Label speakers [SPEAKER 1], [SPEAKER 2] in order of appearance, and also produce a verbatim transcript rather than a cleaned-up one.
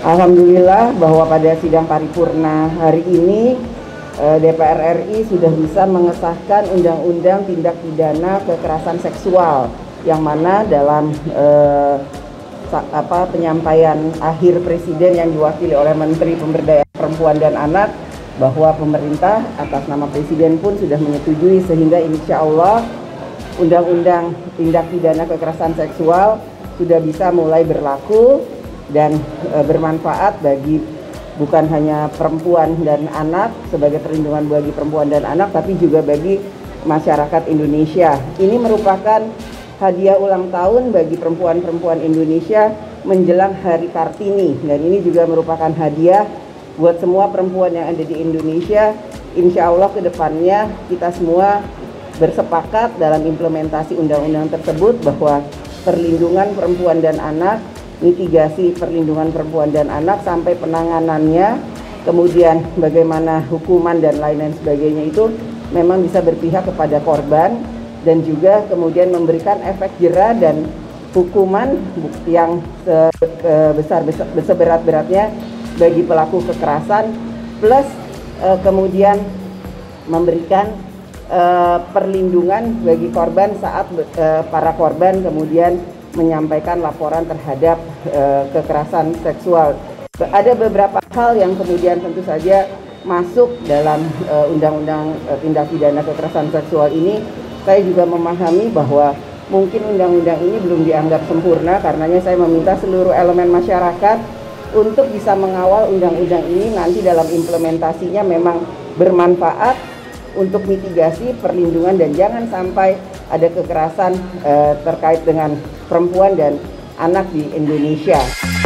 [SPEAKER 1] Alhamdulillah bahwa pada sidang paripurna hari ini D P R R I sudah bisa mengesahkan Undang-Undang Tindak Pidana Kekerasan Seksual, yang mana dalam eh, apa penyampaian akhir Presiden yang diwakili oleh Menteri Pemberdayaan Perempuan dan Anak, bahwa pemerintah atas nama Presiden pun sudah menyetujui, sehingga insya Allah Undang-Undang Tindak Pidana Kekerasan Seksual sudah bisa mulai berlaku dan e, bermanfaat bagi bukan hanya perempuan dan anak sebagai perlindungan bagi perempuan dan anak, tapi juga bagi masyarakat Indonesia. Ini merupakan hadiah ulang tahun bagi perempuan-perempuan Indonesia menjelang Hari Kartini, dan ini juga merupakan hadiah buat semua perempuan yang ada di Indonesia. Insya Allah ke depannya kita semua bersepakat dalam implementasi undang-undang tersebut bahwa perlindungan perempuan dan anak, mitigasi perlindungan perempuan dan anak sampai penanganannya, kemudian bagaimana hukuman dan lain-lain sebagainya, itu memang bisa berpihak kepada korban dan juga kemudian memberikan efek jera dan hukuman yang sebesar seberat-beratnya bagi pelaku kekerasan, plus eh, kemudian memberikan eh, perlindungan bagi korban saat eh, para korban kemudian menyampaikan laporan terhadap e, kekerasan seksual. Ada beberapa hal yang kemudian tentu saja masuk dalam e, undang-undang e, tindak pidana kekerasan seksual ini. Saya juga memahami bahwa mungkin undang-undang ini belum dianggap sempurna, karenanya saya meminta seluruh elemen masyarakat untuk bisa mengawal undang-undang ini nanti dalam implementasinya memang bermanfaat untuk mitigasi perlindungan dan jangan sampai ada kekerasan eh, terkait dengan perempuan dan anak di Indonesia.